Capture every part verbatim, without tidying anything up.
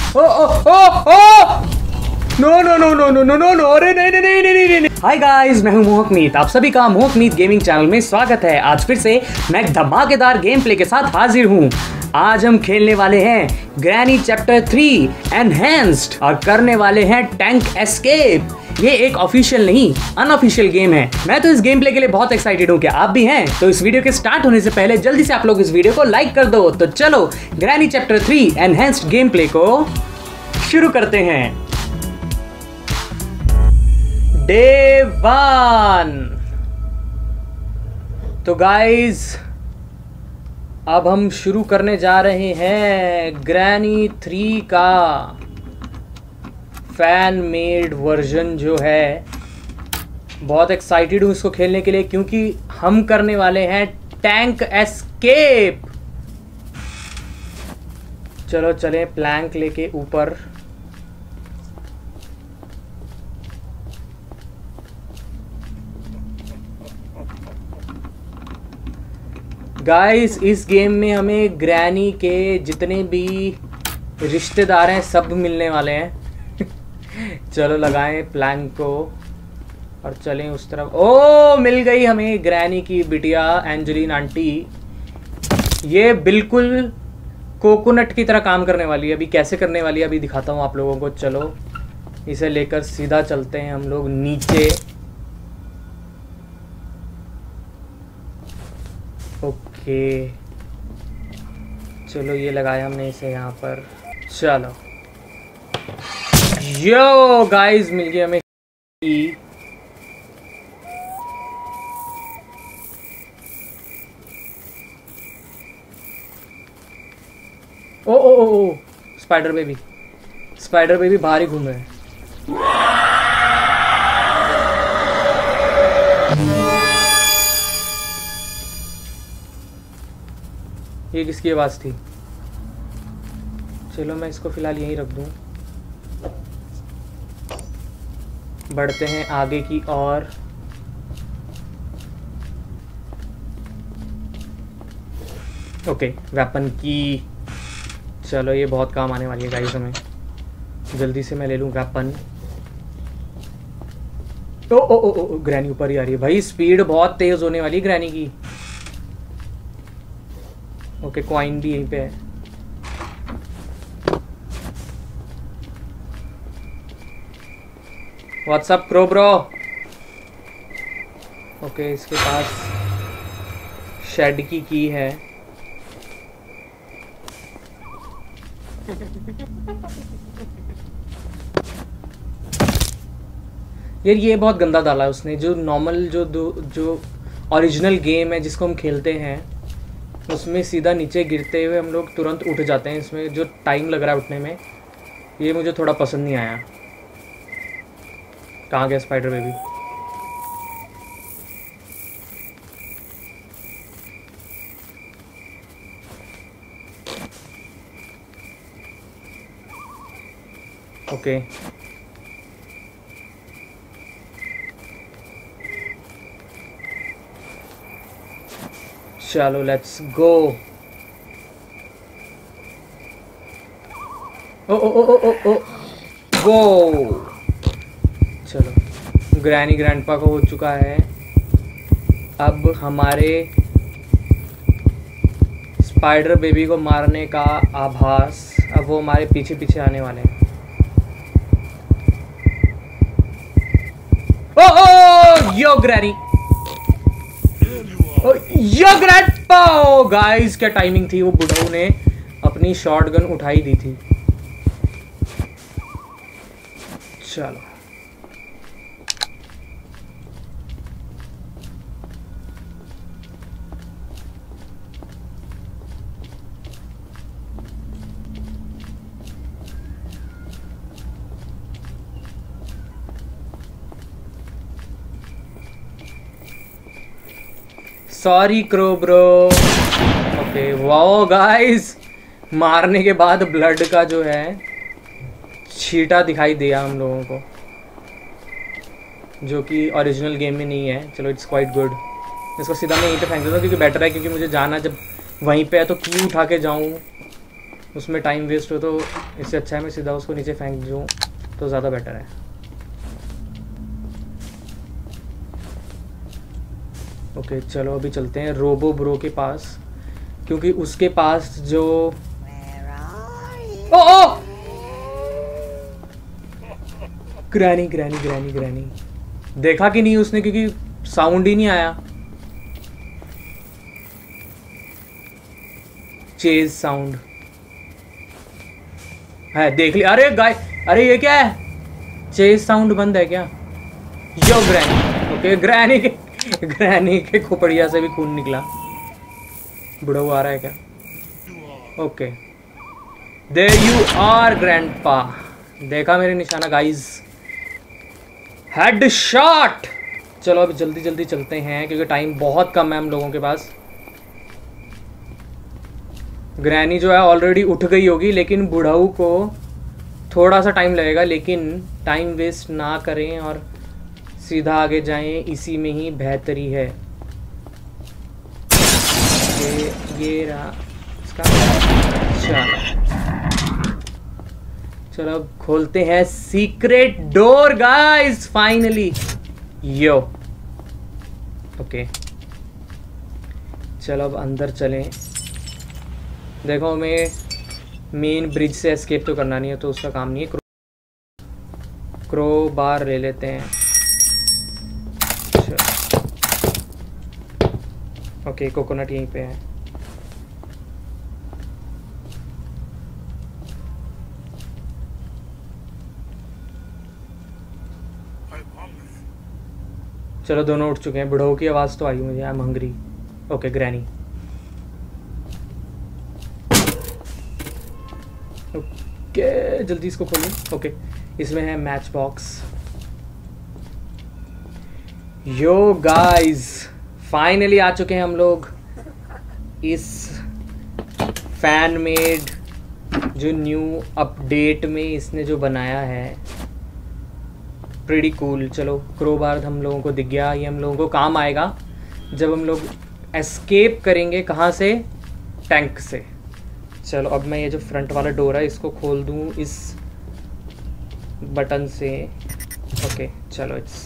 ओ oh oh oh no no no no no no no no अरे नहीं नहीं नहीं नहीं नहीं। हाय गाइस, मैं हूं मोहक मीत। आप सभी का मोहक मीत गेमिंग चैनल में स्वागत है। आज फिर से मैं एक धमाकेदार गेम प्ले के साथ हाजिर हूं। आज हम खेलने वाले हैं ग्रैनी चैप्टर थ्री एनहेंस्ड और करने वाले हैं टैंक एस्केप। ये एक ऑफिशियल नहीं अनऑफिशियल गेम है। मैं तो इस गेम प्ले के लिए बहुत एक्साइटेड हूँ। क्या आप भी हैं? तो इस वीडियो के स्टार्ट होने से पहले जल्दी से आप लोग इस वीडियो को लाइक कर दो। तो चलो Granny chapter three enhanced gameplay को शुरू करते हैं। Day one. तो गाइज अब हम शुरू करने जा रहे हैं ग्रैनी थ्री का फैन मेड वर्जन जो है। बहुत एक्साइटेड हूँ इसको खेलने के लिए क्योंकि हम करने वाले हैं टैंक एस्केप। चलो चलें प्लैंक लेके ऊपर। गाइस इस गेम में हमें ग्रैनी के जितने भी रिश्तेदार हैं सब मिलने वाले हैं। चलो लगाएं प्लैंक को और चलें उस तरफ। ओ मिल गई हमें ग्रैनी की बिटिया एंजेलिन आंटी। ये बिल्कुल कोकोनट की तरह काम करने वाली है। अभी कैसे करने वाली है अभी दिखाता हूँ आप लोगों को। चलो इसे लेकर सीधा चलते हैं हम लोग नीचे। ओके चलो ये लगाया हमने इसे यहाँ पर। चलो यो गाइस मिल गया हमें की। Oh oh oh oh spider baby spider baby बाहर ही घूम रहे हैं। ये किसकी आवाज थी? चलो मैं इसको फिलहाल यहीं रख दूं। बढ़ते हैं आगे की ओर। ओके वेपन की। चलो ये बहुत काम आने वाली है गाइस हमें। जल्दी से मैं ले लूं वेपन। ओ ओ ओ ओ ग्रैनी ऊपर ही आ रही है भाई। स्पीड बहुत तेज होने वाली है ग्रैनी की। ओके कॉइन भी यहीं पे है। WhatsApp pro bro. ओके इसके पास शेड की की है। यार ये बहुत गंदा डाला है उसने। जो नॉर्मल जो जो ओरिजिनल गेम है जिसको हम खेलते हैं उसमें सीधा नीचे गिरते हुए हम लोग तुरंत उठ जाते हैं। इसमें जो टाइम लग रहा है उठने में ये मुझे थोड़ा पसंद नहीं आया। कहाँ गया स्पाइडर बेबी? ओके चलो let's go. Oh oh oh oh oh go. चलो ग्रैनी ग्रैंडपा को हो चुका है। अब हमारे स्पाइडर बेबी को मारने का आभास। अब वो हमारे पीछे पीछे आने वाले हैं। Oh oh yo Granny yo Grandpa. Guys क्या टाइमिंग थी। वो बुढ़ऊ ने अपनी शॉटगन उठाई दी थी। चलो sorry crow bro. Okay wow guys मारने के बाद ब्लड का जो है छींटा दिखाई दिया हम लोगों को जो कि ओरिजिनल गेम में नहीं है। चलो इट्स क्वाइट गुड। इसको सीधा मैं यहीं पे फेंक देता हूँ क्योंकि बेटर है, क्योंकि मुझे जाना जब वहीं पे है तो क्यों उठा के जाऊँ। उसमें टाइम वेस्ट हो, तो इससे अच्छा है मैं सीधा उसको नीचे फेंक दूँ तो ज़्यादा बेटर है। ओके चलो अभी चलते हैं रोबो ब्रो के पास, क्योंकि उसके पास जो oh oh Granny Granny Granny Granny देखा कि नहीं उसने, क्योंकि साउंड ही नहीं आया। चेज साउंड है, देख लिया। अरे गाय, अरे ये क्या है, चेज साउंड बंद है क्या? Yo Granny. ओके ग्रैनी के ग्रैनी के खोपड़िया से भी खून निकला। बुढ़ा हुआ आ रहा है क्या? Okay there you are Grandpa. देखा मेरे निशाना गाइस, हेड शॉट। चलो अब जल्दी जल्दी चलते हैं क्योंकि टाइम बहुत कम है हम लोगों के पास। ग्रैनी जो है ऑलरेडी उठ गई होगी, लेकिन बुढ़ाऊ को थोड़ा सा टाइम लगेगा, लेकिन टाइम वेस्ट ना करें और सीधा आगे जाएं, इसी में ही बेहतरी है। ये ये रहा इसका। चलो चलो अब खोलते हैं secret door guys, finally. Yo okay चलो अब अंदर चलें। देखो हमें मेन ब्रिज से एस्केप तो करना नहीं है, तो उसका काम नहीं है। क्रो, क्रो बार ले लेते हैं। ओके कोकोनट यहीं पे है। चलो दोनों उठ चुके हैं। बुढ़ाऊ की आवाज़ तो आई मुझे, I am hungry. Okay Granny. Okay जल्दी इसको खोलो। ओके इसमें है matchbox. Yo guys finally आ चुके हैं हम लोग इस फैन मेड जो न्यू अपडेट में इसने जो बनाया है, प्रीटी कूल। चलो क्रोबार हम लोगों को दिख गया, ये हम लोगों को काम आएगा जब हम लोग एस्केप करेंगे। कहाँ से? टैंक से। चलो अब मैं ये जो फ्रंट वाला डोर है इसको खोल दूँ इस बटन से। ओके चलो it's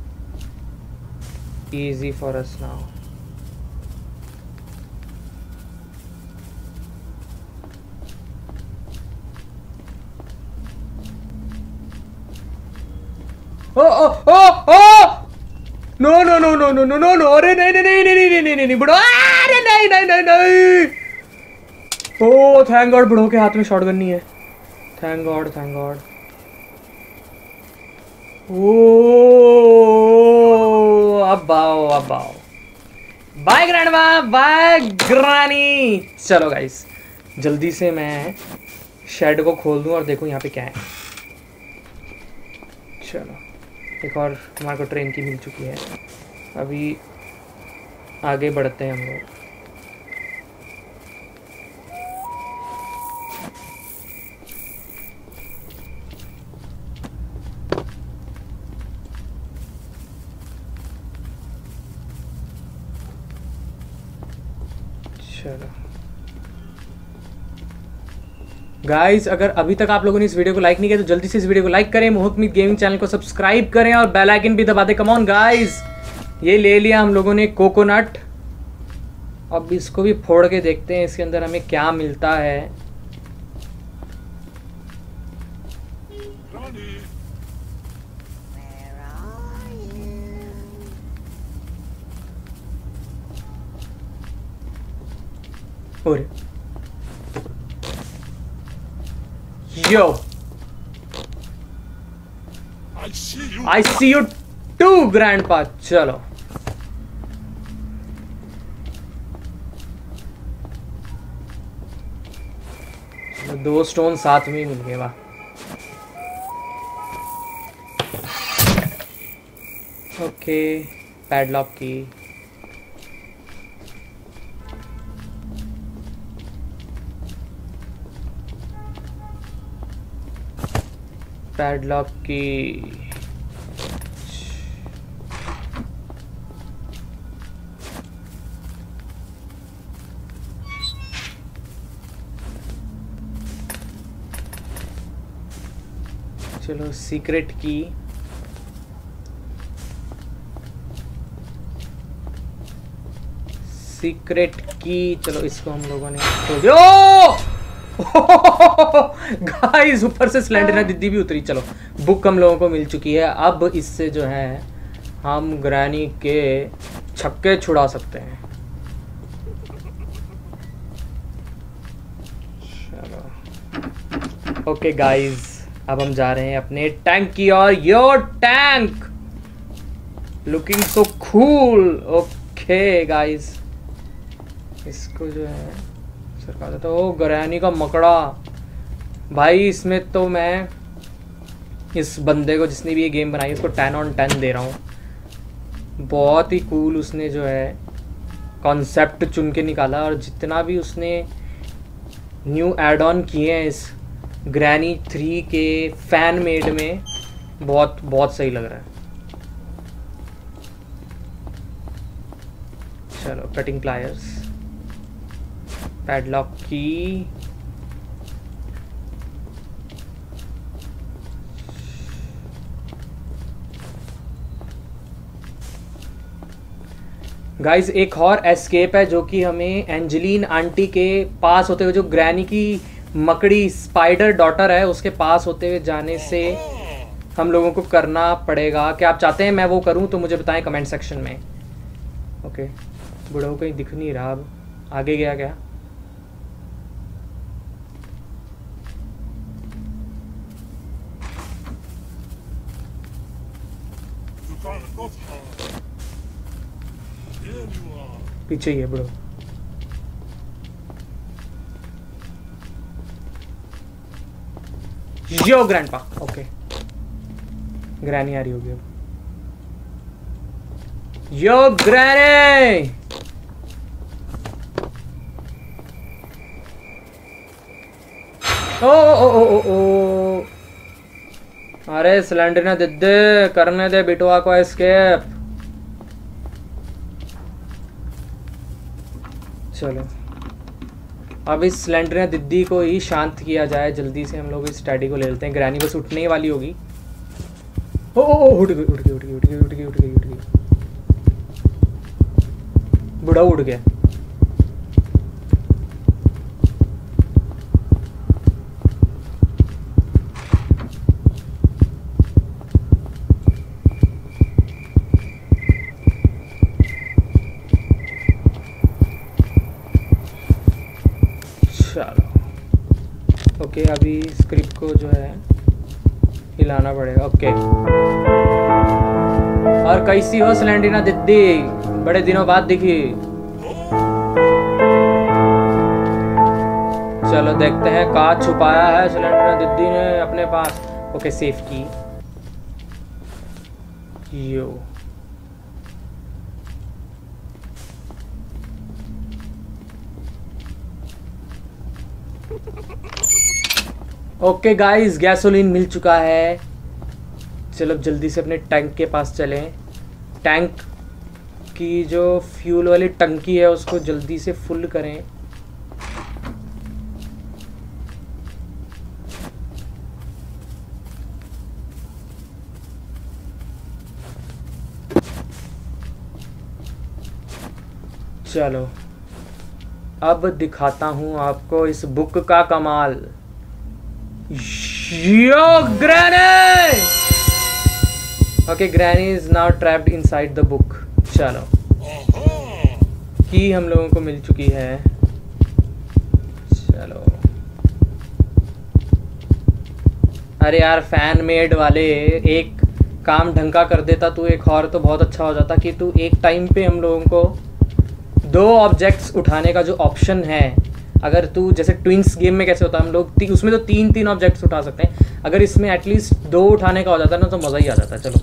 easy for us now. Oh oh oh oh! No no no no no no no no! अरे नहीं नहीं नहीं नहीं नहीं नहीं नहीं नहीं बुढ़ो! अरे नहीं नहीं नहीं नहीं! Oh thank God बुढ़ो के हाथ में शॉटगन नहीं है। Thank God thank God. Oh अब आओ अब आओ। Bye Grandma bye Granny. चलो गाइस जल्दी से मैं शेड को खोल दूं और देखो यहाँ पे क्या है। चलो एक और हमारे को ट्रेन की मिल चुकी है। अभी आगे बढ़ते हैं हम लोग। चलो गाइस अगर अभी तक आप लोगों ने इस वीडियो को लाइक नहीं किया तो जल्दी से इस वीडियो को लाइक करें, मोहक मीत गेमिंग चैनल को सब्सक्राइब करें और बेल आइकन भी दबा दें। कम ऑन गाइस, ये ले लिया हम लोगों ने कोकोनट। अब इसको भी फोड़ के देखते हैं इसके अंदर हमें क्या मिलता है। और yo I see you too Grandpa. चलो दो स्टोन साथ में ही मिल गए। वाह ओके पैडलॉक की। पैडलॉक की चलो सीक्रेट की, सीक्रेट की, चलो इसको हम लोगों ने तो जो गाइस ऊपर से स्लेंडरना दीदी भी उतरी। चलो बुक हम लोगों को मिल चुकी है। अब इससे जो है हम ग्रैनी के छक्के छुड़ा सकते हैं। चलो ओके गाइस, अब हम जा रहे हैं अपने टैंक की ओर। Your tank looking so cool. Okay guys, इसको जो है सरकार देता। ओ ग्रैनी का मकड़ा भाई, इसमें तो मैं इस बंदे को जिसने भी ये गेम बनाई उसको टेन ऑन टेन दे रहा हूँ। बहुत ही कूल उसने जो है कॉन्सेप्ट चुन के निकाला, और जितना भी उसने न्यू एड ऑन किए हैं इस ग्रैनी थ्री के फैन मेड में, बहुत बहुत सही लग रहा है। चलो cutting pliers, padlock key, guys एक और एस्केप है जो कि हमें एंजेलिन आंटी के पास होते हुए, जो ग्रैनी की मकड़ी स्पाइडर डॉटर है उसके पास होते हुए जाने से हम लोगों को करना पड़ेगा। क्या आप चाहते हैं मैं वो करूं तो मुझे बताएं कमेंट सेक्शन में। ओके बुढ़ऊ कहीं दिख नहीं रहा, अब आगे गया क्या? पीछे ही है bro. Yo Grandpa. Okay Granny आ रही होगी अब। यो ग्रैनी, ओ ओ ओ ओ ओ, अरे सिलेंडर ने दे दे, करने दे बिटवा को एस्केप। चलो अब इस सिलेंडर दिद्दी को ही शांत किया जाए। जल्दी से हम लोग इस टैडी को ले लेते हैं। ग्रैनी बस उठने ही वाली होगी। ओ ओ ओ उठ गई उठ गई उठ गई उठ गई उठ गई उठ गई उठ गई। बुढ़ा उड़ गया। चलो ओके अभी स्क्रिप्ट को जो है हिलाना पड़ेगा। ओके और कैसी हो सिलेंडरिना दीदी, बड़े दिनों बाद दिखी। चलो देखते हैं कहाँ छुपाया है सिलेंडरिना दीदी ने अपने पास। Okay safe key yo. Okay guys gasoline मिल चुका है। चलो जल्दी से अपने टैंक के पास चलें। टैंक की जो फ्यूल वाली टंकी है उसको जल्दी से फुल करें। चलो अब दिखाता हूं आपको इस बुक का कमाल। Yo Granny. Okay Granny is now trapped inside the book. चलो की हम लोगों को मिल चुकी है। चलो अरे यार फैन मेड वाले, एक काम ढंग का कर देता तू एक और तो बहुत अच्छा हो जाता कि तू एक टाइम पे हम लोगों को दो ऑब्जेक्ट्स उठाने का जो ऑप्शन है, अगर तू जैसे ट्विंस गेम में कैसे होता है हम लोग उसमें तो तीन तीन ऑब्जेक्ट्स उठा सकते हैं, अगर इसमें एटलीस्ट दो उठाने का हो जाता है ना तो मज़ा ही आ जाता है। चलो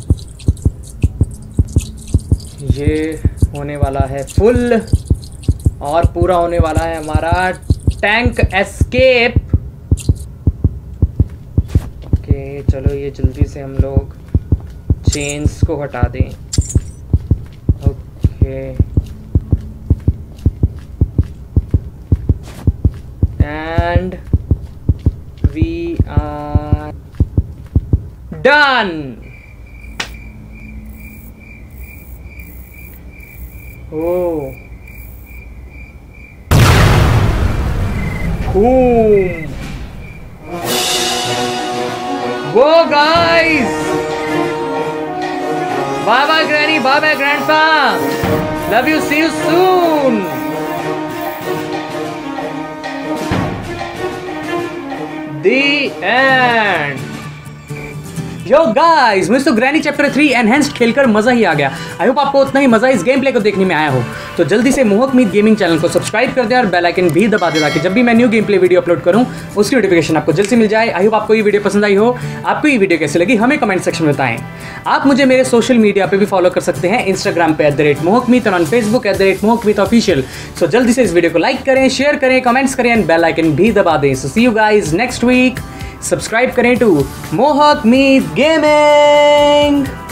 ये होने वाला है फुल और पूरा होने वाला है हमारा टैंक एस्केप। ओके चलो ये जल्दी से हम लोग चेन्स को हटा दें। Okay and we are done. Oh wow guys, bye bye Granny, bye bye Grandpa, love you, see you soon. The end. Yo guys, मुझे तो ग्रैनी चैप्टर थ्री एनहेंस्ड खेलकर मजा ही आ गया। आई होप आपको उतना ही मजा इस गेम प्ले को देखने में आया हो। तो जल्दी से मोहक मीत गेमिंग चैनल को सब्सक्राइब कर दें और बेल आइकन भी दबा दें ताकि जब भी मैं new gameplay video upload करूं उसकी नोटिफिकेशन आपको जल्द से मिल जाए। आई होप आपको ये वीडियो पसंद आई हो। आपको ये वीडियो कैसी लगी हमें कमेंट सेक्शन में बताएं। आप मुझे मेरे सोशल मीडिया पे भी फॉलो कर सकते हैं, इंस्टाग्राम पे eight the rate Mohak Meet और on Facebook at the rate Mohak Meet official. सो जल्दी से इस वीडियो को लाइक करें, शेयर करें, कमेंट्स करें एंड बेल आइकन भी दबा दें। So see you guys next week. Subscribe करें टू मोहक मीत गेमिंग।